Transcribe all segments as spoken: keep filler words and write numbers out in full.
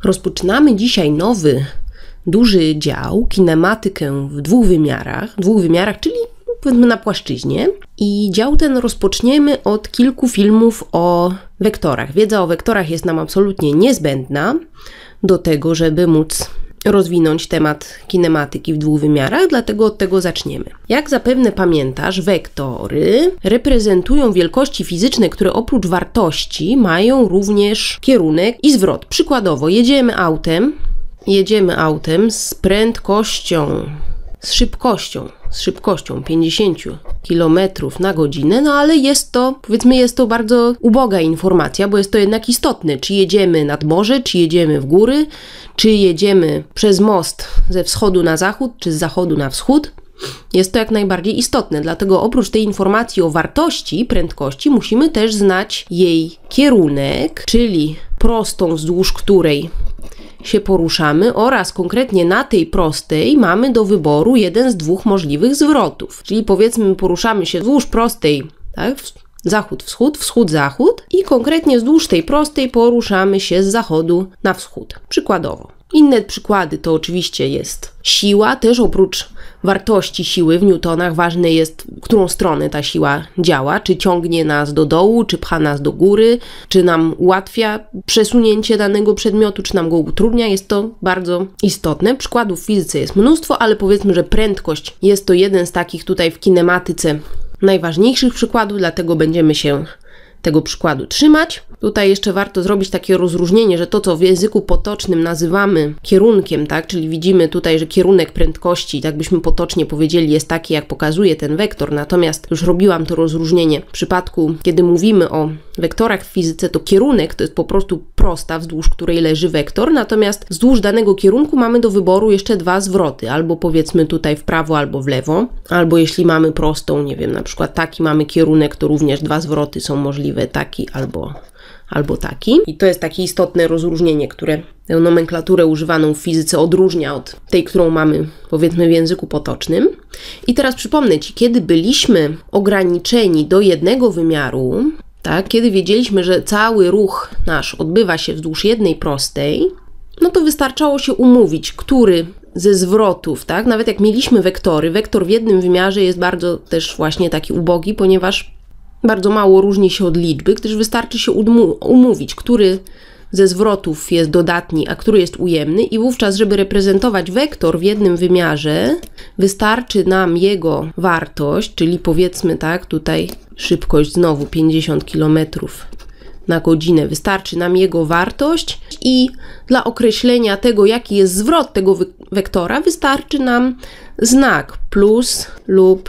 Rozpoczynamy dzisiaj nowy, duży dział, kinematykę w dwóch wymiarach, dwóch wymiarach, czyli powiedzmy na płaszczyźnie. I dział ten rozpoczniemy od kilku filmów o wektorach. Wiedza o wektorach jest nam absolutnie niezbędna do tego, żeby móc rozwinąć temat kinematyki w dwóch wymiarach, dlatego od tego zaczniemy. Jak zapewne pamiętasz, wektory reprezentują wielkości fizyczne, które oprócz wartości mają również kierunek i zwrot. Przykładowo, jedziemy autem, jedziemy autem z prędkością, z szybkością, z szybkością pięćdziesiąt kilometrów na godzinę, no ale jest to, powiedzmy, jest to bardzo uboga informacja, bo jest to jednak istotne, czy jedziemy nad morze, czy jedziemy w góry, czy jedziemy przez most ze wschodu na zachód, czy z zachodu na wschód. Jest to jak najbardziej istotne, dlatego oprócz tej informacji o wartości prędkości musimy też znać jej kierunek, czyli prostą, wzdłuż której się poruszamy, oraz konkretnie na tej prostej mamy do wyboru jeden z dwóch możliwych zwrotów. Czyli powiedzmy, poruszamy się wzdłuż prostej, tak? Zachód, wschód, wschód, zachód i konkretnie wzdłuż tej prostej poruszamy się z zachodu na wschód. Przykładowo. Inne przykłady to oczywiście jest siła, też oprócz wartości siły w newtonach ważne jest, w którą stronę ta siła działa, czy ciągnie nas do dołu, czy pcha nas do góry, czy nam ułatwia przesunięcie danego przedmiotu, czy nam go utrudnia. Jest to bardzo istotne. Przykładów w fizyce jest mnóstwo, ale powiedzmy, że prędkość jest to jeden z takich tutaj w kinematyce najważniejszych przykładów, dlatego będziemy się tego przykładu trzymać. Tutaj jeszcze warto zrobić takie rozróżnienie, że to, co w języku potocznym nazywamy kierunkiem, tak, czyli widzimy tutaj, że kierunek prędkości, tak byśmy potocznie powiedzieli, jest taki, jak pokazuje ten wektor, natomiast już robiłam to rozróżnienie w przypadku, kiedy mówimy o wektorach w fizyce, to kierunek to jest po prostu prosta, wzdłuż której leży wektor, natomiast wzdłuż danego kierunku mamy do wyboru jeszcze dwa zwroty, albo powiedzmy tutaj w prawo, albo w lewo, albo jeśli mamy prostą, nie wiem, na przykład taki mamy kierunek, to również dwa zwroty są możliwe, taki albo albo taki. I to jest takie istotne rozróżnienie, które tę nomenklaturę używaną w fizyce odróżnia od tej, którą mamy, powiedzmy, w języku potocznym. I teraz przypomnę Ci, kiedy byliśmy ograniczeni do jednego wymiaru, tak, kiedy wiedzieliśmy, że cały ruch nasz odbywa się wzdłuż jednej prostej, no to wystarczało się umówić, który ze zwrotów, tak, nawet jak mieliśmy wektory, wektor w jednym wymiarze jest bardzo też właśnie taki ubogi, ponieważ bardzo mało różni się od liczby, gdyż wystarczy się umówić, który ze zwrotów jest dodatni, a który jest ujemny, i wówczas, żeby reprezentować wektor w jednym wymiarze, wystarczy nam jego wartość, czyli powiedzmy tak, tutaj szybkość znowu pięćdziesiąt kilometrów na godzinę, wystarczy nam jego wartość i dla określenia tego, jaki jest zwrot tego wektora, wystarczy nam znak plus lub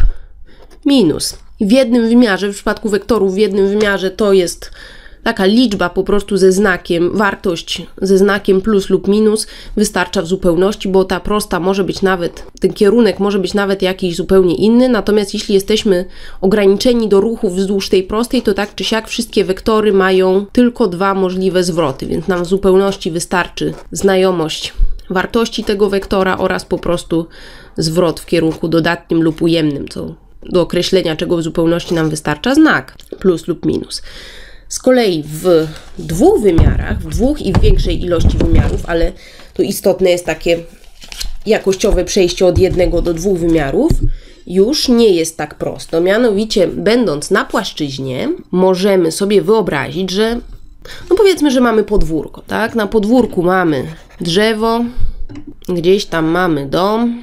minus. W jednym wymiarze, w przypadku wektorów w jednym wymiarze to jest taka liczba po prostu ze znakiem, wartość ze znakiem plus lub minus wystarcza w zupełności, bo ta prosta może być nawet, ten kierunek może być nawet jakiś zupełnie inny, natomiast jeśli jesteśmy ograniczeni do ruchów wzdłuż tej prostej, to tak czy siak wszystkie wektory mają tylko dwa możliwe zwroty, więc nam w zupełności wystarczy znajomość wartości tego wektora oraz po prostu zwrot w kierunku dodatnim lub ujemnym, co do określenia czego w zupełności nam wystarcza znak plus lub minus. Z kolei w dwóch wymiarach, w dwóch i w większej ilości wymiarów, ale to istotne jest takie jakościowe przejście od jednego do dwóch wymiarów, już nie jest tak prosto. Mianowicie, będąc na płaszczyźnie, możemy sobie wyobrazić, że no powiedzmy, że mamy podwórko, tak? Na podwórku mamy drzewo, gdzieś tam mamy dom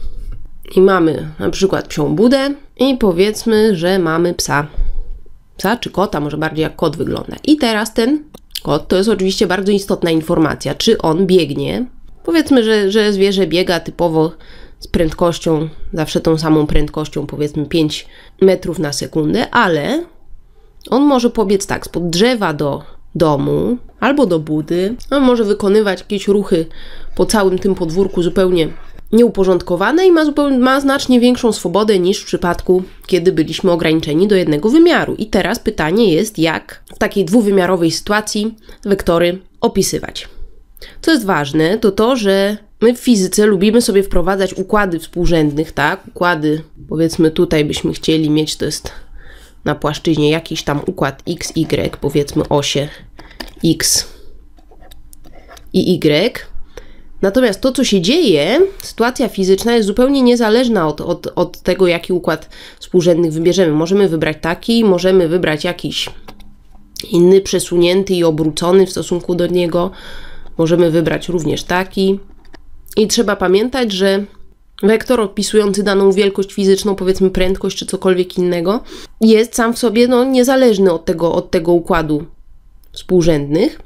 i mamy na przykład psią budę i powiedzmy, że mamy psa. Psa czy kota, może bardziej jak kot wygląda. I teraz ten kot, to jest oczywiście bardzo istotna informacja, czy on biegnie. Powiedzmy, że, że zwierzę biega typowo z prędkością, zawsze tą samą prędkością, powiedzmy pięć metrów na sekundę, ale on może pobiec tak, spod drzewa do domu albo do budy. On może wykonywać jakieś ruchy po całym tym podwórku zupełnie nieuporządkowane i ma, zupełnie, ma znacznie większą swobodę niż w przypadku, kiedy byliśmy ograniczeni do jednego wymiaru. I teraz pytanie jest, jak w takiej dwuwymiarowej sytuacji wektory opisywać. Co jest ważne, to to, że my w fizyce lubimy sobie wprowadzać układy współrzędnych, tak? Układy, powiedzmy tutaj byśmy chcieli mieć, to jest na płaszczyźnie jakiś tam układ x, y, powiedzmy osie x, i Y. Natomiast to, co się dzieje, sytuacja fizyczna jest zupełnie niezależna od, od, od tego, jaki układ współrzędnych wybierzemy. Możemy wybrać taki, możemy wybrać jakiś inny, przesunięty i obrócony w stosunku do niego. Możemy wybrać również taki. I trzeba pamiętać, że wektor opisujący daną wielkość fizyczną, powiedzmy prędkość czy cokolwiek innego, jest sam w sobie no, niezależny od tego, od tego układu współrzędnych,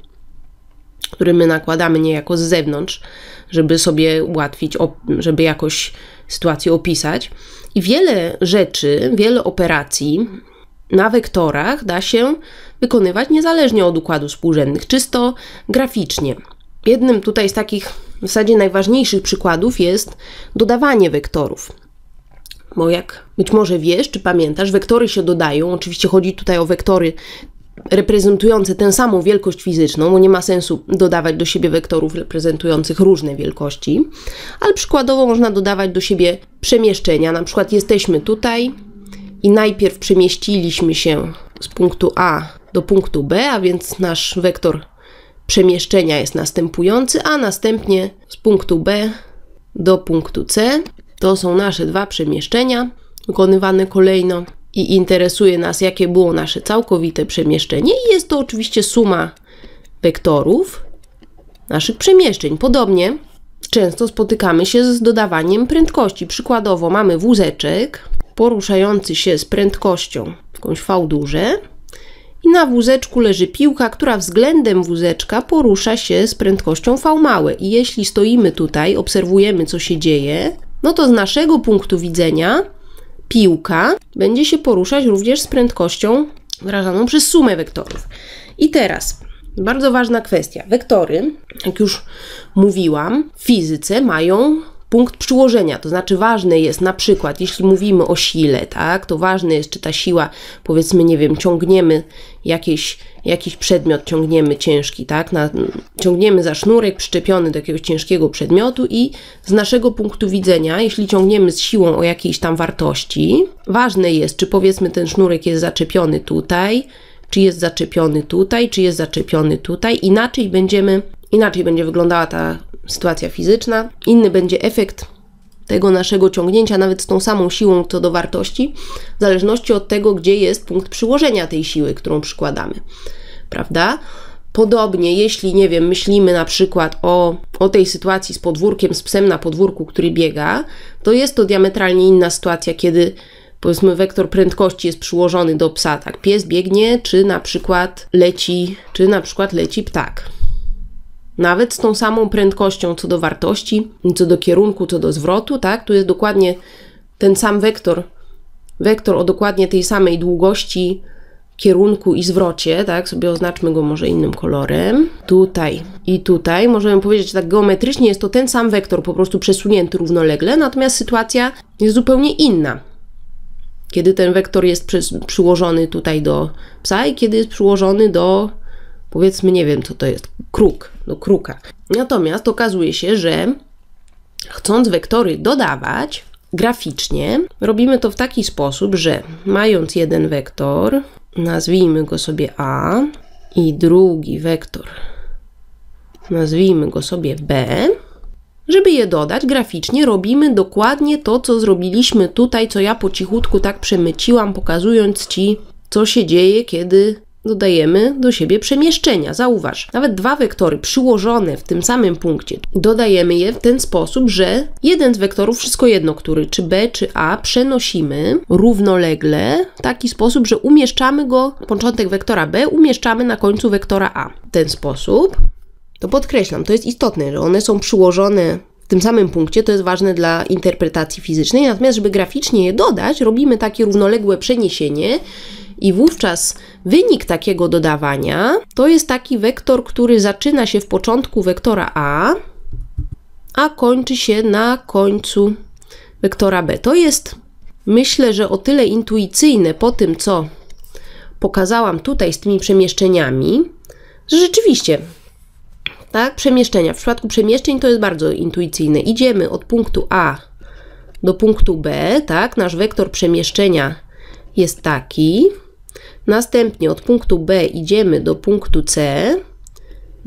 który my nakładamy niejako z zewnątrz, żeby sobie ułatwić, żeby jakoś sytuację opisać. I wiele rzeczy, wiele operacji na wektorach da się wykonywać niezależnie od układu współrzędnych, czysto graficznie. Jednym tutaj z takich w zasadzie najważniejszych przykładów jest dodawanie wektorów. Bo jak być może wiesz, czy pamiętasz, wektory się dodają. Oczywiście chodzi tutaj o wektory reprezentujące tę samą wielkość fizyczną, bo nie ma sensu dodawać do siebie wektorów reprezentujących różne wielkości, ale przykładowo można dodawać do siebie przemieszczenia. Na przykład jesteśmy tutaj i najpierw przemieściliśmy się z punktu A do punktu B, a więc nasz wektor przemieszczenia jest następujący, a następnie z punktu B do punktu C. To są nasze dwa przemieszczenia wykonywane kolejno i interesuje nas, jakie było nasze całkowite przemieszczenie i jest to oczywiście suma wektorów naszych przemieszczeń. Podobnie często spotykamy się z dodawaniem prędkości. Przykładowo mamy wózeczek poruszający się z prędkością jakąś V duże i na wózeczku leży piłka, która względem wózeczka porusza się z prędkością V małe. I jeśli stoimy tutaj, obserwujemy, co się dzieje, no to z naszego punktu widzenia piłka będzie się poruszać również z prędkością wyrażaną przez sumę wektorów. I teraz bardzo ważna kwestia. Wektory, jak już mówiłam, w fizyce mają punkt przyłożenia, to znaczy ważne jest na przykład, jeśli mówimy o sile, tak, to ważne jest, czy ta siła, powiedzmy, nie wiem, ciągniemy jakieś, jakiś przedmiot, ciągniemy ciężki, tak, na, ciągniemy za sznurek przyczepiony do jakiegoś ciężkiego przedmiotu i z naszego punktu widzenia, jeśli ciągniemy z siłą o jakiejś tam wartości, ważne jest, czy powiedzmy ten sznurek jest zaczepiony tutaj, czy jest zaczepiony tutaj, czy jest zaczepiony tutaj, inaczej będziemy, inaczej będzie wyglądała ta sytuacja fizyczna, inny będzie efekt tego naszego ciągnięcia, nawet z tą samą siłą co do wartości, w zależności od tego, gdzie jest punkt przyłożenia tej siły, którą przykładamy, prawda? Podobnie, jeśli, nie wiem, myślimy na przykład o, o tej sytuacji z podwórkiem, z psem na podwórku, który biega, to jest to diametralnie inna sytuacja, kiedy powiedzmy wektor prędkości jest przyłożony do psa, tak, pies biegnie, czy na przykład leci, czy na przykład leci ptak. Nawet z tą samą prędkością co do wartości, co do kierunku, co do zwrotu, tak, tu jest dokładnie ten sam wektor, wektor o dokładnie tej samej długości, kierunku i zwrocie, tak, sobie oznaczmy go może innym kolorem, tutaj i tutaj, możemy powiedzieć, że tak geometrycznie jest to ten sam wektor, po prostu przesunięty równolegle, natomiast sytuacja jest zupełnie inna, kiedy ten wektor jest przy, przyłożony tutaj do psa i kiedy jest przyłożony do, powiedzmy, nie wiem co to jest, kruk, do kruka. Natomiast okazuje się, że chcąc wektory dodawać graficznie, robimy to w taki sposób, że mając jeden wektor, nazwijmy go sobie A i drugi wektor, nazwijmy go sobie B, żeby je dodać graficznie, robimy dokładnie to, co zrobiliśmy tutaj, co ja po cichutku tak przemyciłam, pokazując Ci, co się dzieje, kiedy dodajemy do siebie przemieszczenia. Zauważ, nawet dwa wektory przyłożone w tym samym punkcie, dodajemy je w ten sposób, że jeden z wektorów, wszystko jedno, który, czy B, czy A, przenosimy równolegle w taki sposób, że umieszczamy go, początek wektora B umieszczamy na końcu wektora A. W ten sposób, to podkreślam, to jest istotne, że one są przyłożone w tym samym punkcie, to jest ważne dla interpretacji fizycznej, natomiast żeby graficznie je dodać, robimy takie równoległe przeniesienie i wówczas wynik takiego dodawania to jest taki wektor, który zaczyna się w początku wektora A, a kończy się na końcu wektora B. To jest, myślę, że o tyle intuicyjne po tym, co pokazałam tutaj z tymi przemieszczeniami, że rzeczywiście, tak, przemieszczenia. W przypadku przemieszczeń to jest bardzo intuicyjne. Idziemy od punktu A do punktu B, tak, nasz wektor przemieszczenia jest taki. Następnie od punktu B idziemy do punktu C.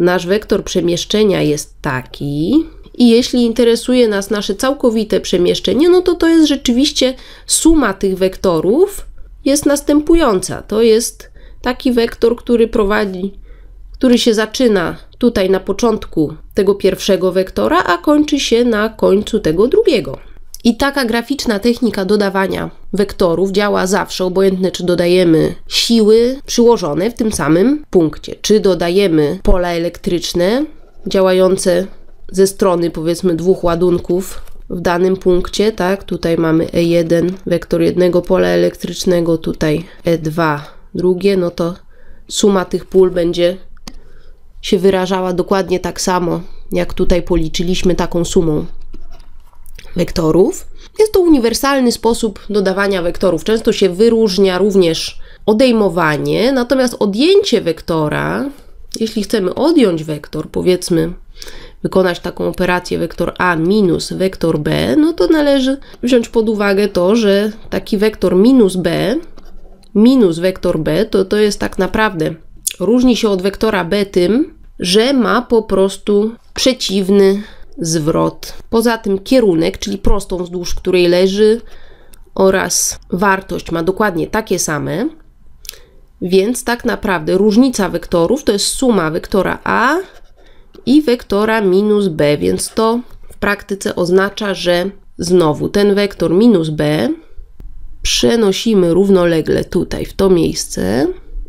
nasz wektor przemieszczenia jest taki i jeśli interesuje nas nasze całkowite przemieszczenie, no to to jest rzeczywiście suma tych wektorów jest następująca. To jest taki wektor, który prowadzi, który się zaczyna tutaj na początku tego pierwszego wektora, a kończy się na końcu tego drugiego. I taka graficzna technika dodawania wektorów działa zawsze, obojętnie czy dodajemy siły przyłożone w tym samym punkcie, czy dodajemy pola elektryczne działające ze strony powiedzmy dwóch ładunków w danym punkcie, tak? Tutaj mamy E jeden, wektor jednego pola elektrycznego, tutaj E dwa drugie, no to suma tych pól będzie się wyrażała dokładnie tak samo, jak tutaj policzyliśmy taką sumą wektorów. Jest to uniwersalny sposób dodawania wektorów. Często się wyróżnia również odejmowanie, natomiast odjęcie wektora, jeśli chcemy odjąć wektor, powiedzmy wykonać taką operację wektor A minus wektor B, no to należy wziąć pod uwagę to, że taki wektor minus B minus wektor B to, to jest tak naprawdę, różni się od wektora B tym, że ma po prostu przeciwny zwrot. Poza tym kierunek, czyli prostą, wzdłuż której leży, oraz wartość ma dokładnie takie same, więc tak naprawdę różnica wektorów to jest suma wektora A i wektora minus B, więc to w praktyce oznacza, że znowu ten wektor minus B przenosimy równolegle tutaj w to miejsce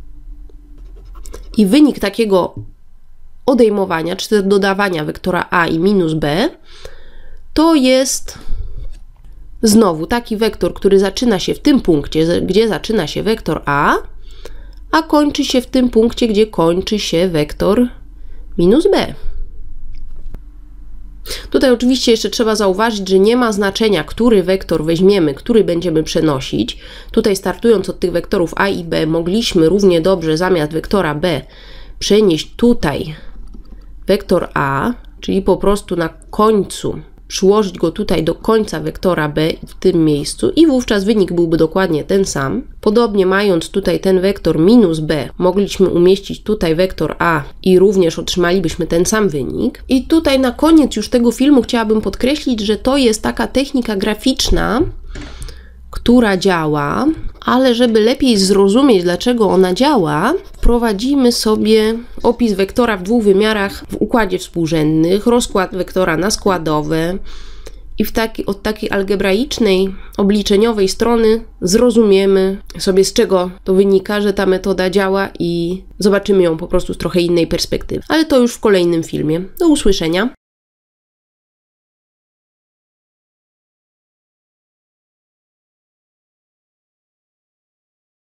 i wynik takiego odejmowania, czy też dodawania wektora A i minus B, to jest znowu taki wektor, który zaczyna się w tym punkcie, gdzie zaczyna się wektor A, a kończy się w tym punkcie, gdzie kończy się wektor minus B. Tutaj oczywiście jeszcze trzeba zauważyć, że nie ma znaczenia, który wektor weźmiemy, który będziemy przenosić. Tutaj startując od tych wektorów A i B mogliśmy równie dobrze zamiast wektora B przenieść tutaj wektor A, czyli po prostu na końcu przyłożyć go tutaj do końca wektora B w tym miejscu i wówczas wynik byłby dokładnie ten sam. Podobnie mając tutaj ten wektor minus B, mogliśmy umieścić tutaj wektor A i również otrzymalibyśmy ten sam wynik. I tutaj na koniec już tego filmu chciałabym podkreślić, że to jest taka technika graficzna, która działa, ale żeby lepiej zrozumieć, dlaczego ona działa, wprowadzimy sobie opis wektora w dwóch wymiarach w układzie współrzędnych, rozkład wektora na składowe i w taki, od takiej algebraicznej, obliczeniowej strony zrozumiemy sobie, z czego to wynika, że ta metoda działa i zobaczymy ją po prostu z trochę innej perspektywy. Ale to już w kolejnym filmie. Do usłyszenia.